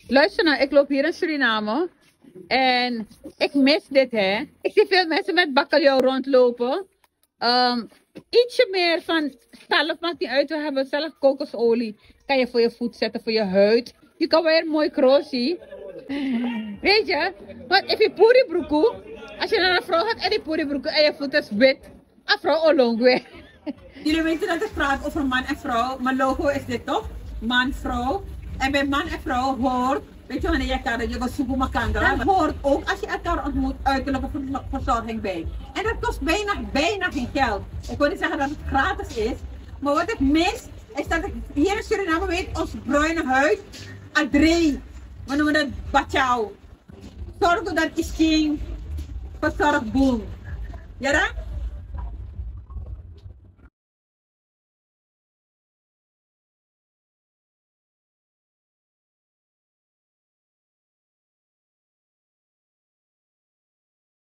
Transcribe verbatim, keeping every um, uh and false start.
Luister nou, ik loop hier in Suriname. En ik mis dit, hè. Ik zie veel mensen met bakkeljauw rondlopen. Um, ietsje meer van zelf maakt niet uit. We hebben zelf kokosolie. Kan je voor je voet zetten, voor je huid. Je kan weer mooi crossie. Weet je? Want if je puri broekoe, als je naar een vrouw gaat en die puri broekoe en je voet is wit, een vrouw olongwe. Jullie weten dat ik praat over man en vrouw. Mijn logo is dit toch? Man, vrouw. En bij man en vrouw hoort, weet je wanneer je elkaar, je gaat zoeken elkaar, dat hoort ook als je elkaar ontmoet uiterlijke verzorging bij. En dat kost bijna, bijna geen geld. Ik wil niet zeggen dat het gratis is, maar wat ik mis, is dat ik hier in Suriname weet, ons bruine huid, adree, we noemen dat bachao. Zorg dat is geen verzorgd boel. Ja?